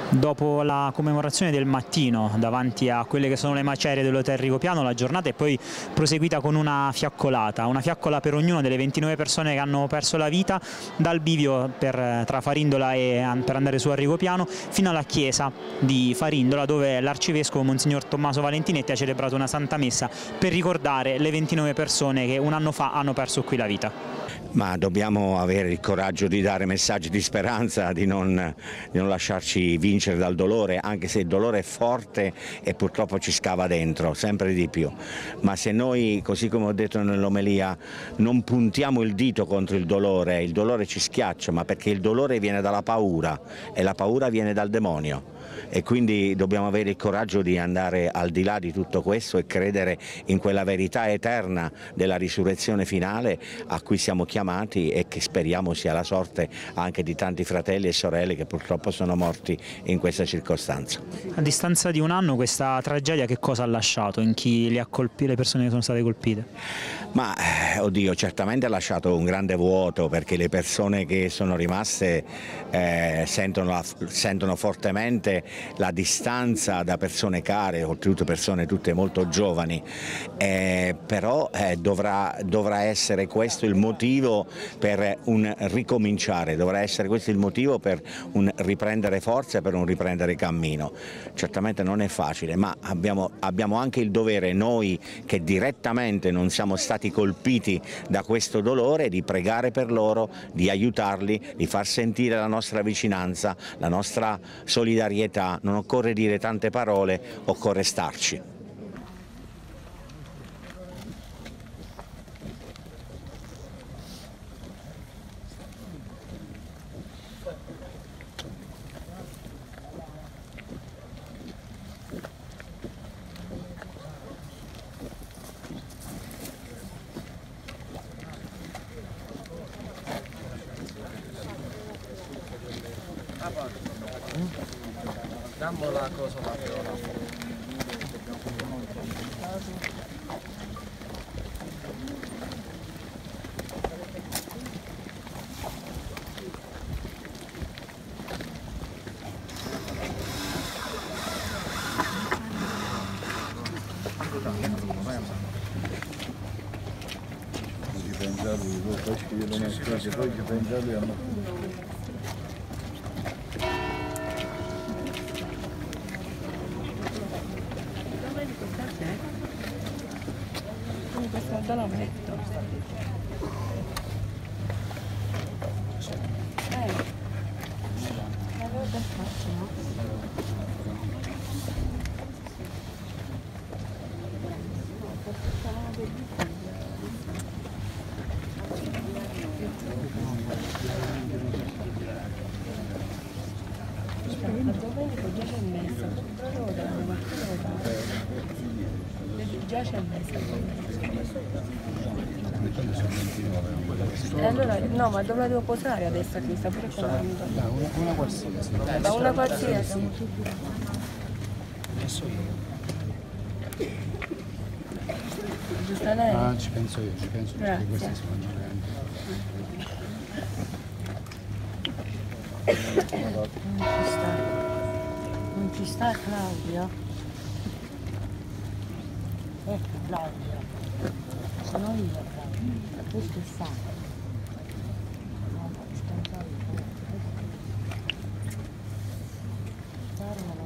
Dopo la commemorazione del mattino davanti a quelle che sono le macerie dell'Hotel Rigopiano, la giornata è poi proseguita con una fiaccola per ognuna delle 29 persone che hanno perso la vita dal bivio tra Farindola e per andare su a Rigopiano fino alla chiesa di Farindola, dove l'arcivescovo Monsignor Tommaso Valentinetti ha celebrato una santa messa per ricordare le 29 persone che un anno fa hanno perso qui la vita. Ma dobbiamo avere il coraggio di dare messaggi di speranza, di non lasciarci vincere dal dolore, anche se il dolore è forte e purtroppo ci scava dentro, sempre di più. Ma se noi, così come ho detto nell'omelia, non puntiamo il dito contro il dolore ci schiaccia, ma perché il dolore viene dalla paura e la paura viene dal demonio. E quindi dobbiamo avere il coraggio di andare al di là di tutto questo e credere in quella verità eterna della risurrezione finale a cui siamo chiamati e che speriamo sia la sorte anche di tanti fratelli e sorelle che purtroppo sono morti in questa circostanza. A distanza di un anno questa tragedia che cosa ha lasciato in chi le persone che sono state colpite? Ma oddio, certamente ha lasciato un grande vuoto, perché le persone che sono rimaste sentono fortemente la distanza da persone care, oltretutto persone tutte molto giovani, però dovrà essere questo il motivo per un ricominciare, dovrà essere questo il motivo per un riprendere forza, per un riprendere cammino. Certamente non è facile, ma abbiamo anche il dovere, noi che direttamente non siamo stati colpiti da questo dolore, di pregare per loro, di aiutarli, di far sentire la nostra vicinanza, la nostra solidarietà. Non occorre dire tante parole, occorre starci. Dammo la cosa la viola. Ci pensa lui, poi scrive una specie, poi ci pensa lui a Questo lo metto. L'avevo già fatto, no? Già c'è messa, già c'è messa. E allora, no, ma dove la devo posare adesso qui? Sta pure comando. una qualsiasi. Da una qualsiasi. Adesso io. Giusta lei? Ah, ci penso io, perché questi si mangiano Non ci sta Claudia. Ecco Claudia. Sono io Claudia. Questo è sangue. No, ci pensavo io.